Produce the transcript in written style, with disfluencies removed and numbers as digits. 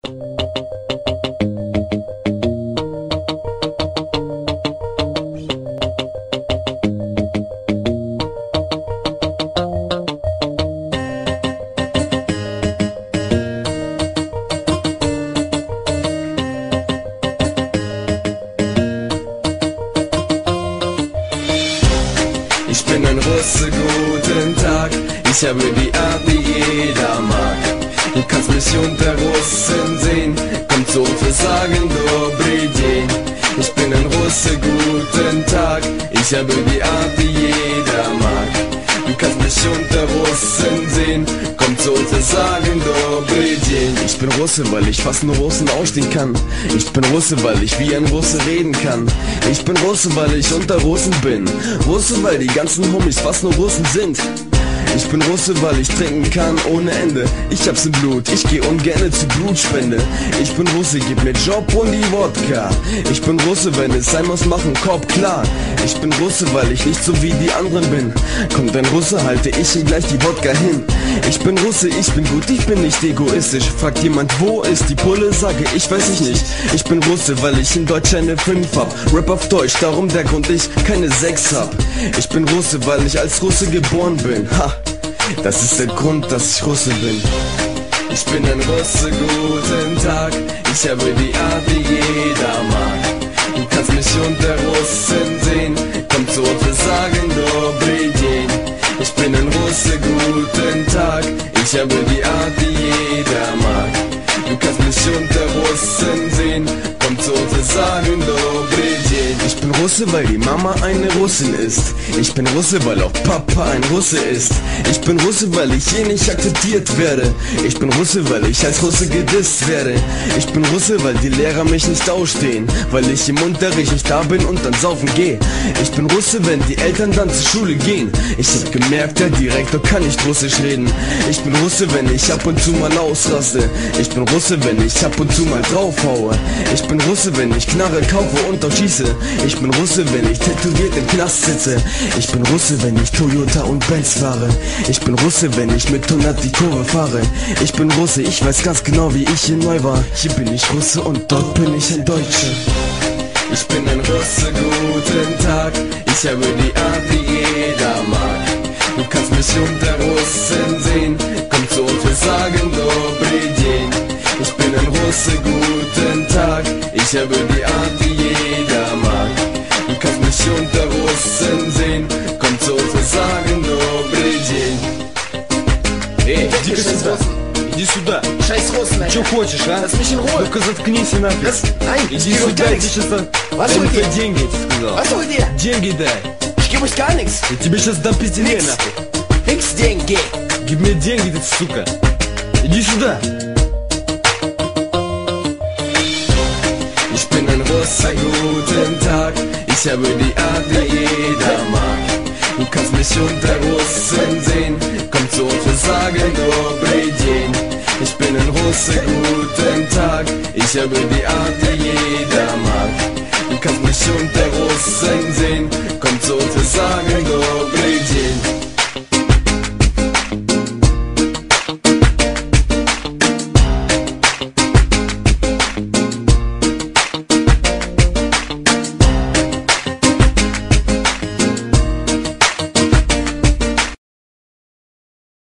Ich bin ein Russe, guten Tag, ich habe die Art, die jeder mag. Du kannst mich unter Russen sehen, komm zu uns, wir sagen Dobry dzień. Ich bin ein Russe, guten Tag, ich habe die Art, die jeder mag. Du kannst mich unter Russen sehen, komm zu uns, wir sagen Dobry dzień. Ich bin Russe, weil ich fast nur Russen ausstehen kann. Ich bin Russe, weil ich wie ein Russe reden kann. Ich bin Russe, weil ich unter Russen bin. Russe, weil die ganzen Homies fast nur Russen sind. Ich bin Russe, weil ich trinken kann ohne Ende. Ich hab's im Blut, ich geh ungerne zu Blutspende. Ich bin Russe, gib mir Job und die Wodka. Ich bin Russe, wenn es sein muss, mach 'n Kopf klar. Ich bin Russe, weil ich nicht so wie die anderen bin. Kommt ein Russe, halte ich ihm gleich die Wodka hin. Ich bin Russe, ich bin gut, ich bin nicht egoistisch. Fragt jemand, wo ist die Pulle, sage ich, weiß ich nicht. Ich bin Russe, weil ich in Deutsch eine 5 hab. Rap auf Deutsch, darum der Grund, ich keine 6 hab. Ich bin Russe, weil ich als Russe geboren bin. Ha! Das ist der Grund, dass ich Russe bin. Ich bin ein Russe, guten Tag, ich habe die Art, die jeder mag. Du kannst mich unter Russen sehen, komm zu uns, wir sagen Dobry dzień. Ich bin ein Russe, guten Tag, ich habe die Art, die jeder mag. Du kannst mich unter Russen sehen, komm zu uns, wir sagen Dobry dzień. Ich bin Russe, weil die Mama eine Russin ist. Ich bin Russe, weil auch Papa ein Russe ist. Ich bin Russe, weil ich hier nicht akzeptiert werde. Ich bin Russe, weil ich als Russe gedisst werde. Ich bin Russe, weil die Lehrer mich nicht ausstehen. Weil ich im Unterricht nicht da bin und dann saufen geh. Ich bin Russe, wenn die Eltern dann zur Schule gehen. Ich hab gemerkt, der Direktor kann nicht Russisch reden. Ich bin Russe, wenn ich ab und zu mal ausraste. Ich bin Russe, wenn ich ab und zu mal draufhaue. Ich bin Russe, wenn ich Knarre kaufe und auch schieße. Ich bin Russe, wenn ich tätowiert im Knast sitze. Ich bin Russe, wenn ich Toyota und Benz fahre. Ich bin Russe, wenn ich mit 100 die Kurve fahre. Ich bin Russe, ich weiß ganz genau, wie ich hier neu war. Hier bin ich Russe und dort bin ich ein Deutscher. Ich bin ein Russe, guten Tag, ich habe die Art, die jeder mag. Du kannst mich unter Russen sehen, komm zu uns, wir sagen Dobry dzień. Ich bin ein Russe, guten Tag, ich habe die Art, die jeder mag. Du kannst mich unter Russen sehen, komm zu uns, wir sagen Dobry dzień. Эй, иди-ка сюда. Иди сюда. Scheiß Russen, Alter. Чё хочешь, а? Lass mich in Ruhe. Ну-ка заткнись и нафиг. Nein, Иди ich gebe euch сюда, gar иди nichts. сейчас. Was Дай wollt мне ihr? деньги, я тебе сказал. Was wollt ihr? Деньги дай. Ich gebe euch gar nichts. Я тебе сейчас дам пизделей, Nix. нахуй. Nix деньги. Гib мне деньги, ты сука. Иди сюда. Ich bin ein Russe, guten Tag, ich habe die Art, die jeder mag. Du kannst mich unter Russen sehen, komm zu uns, wir sagen Dobry dzień. Ich bin ein Russe, guten Tag, ich habe die Art, die jeder mag. Du kannst mich unter Russen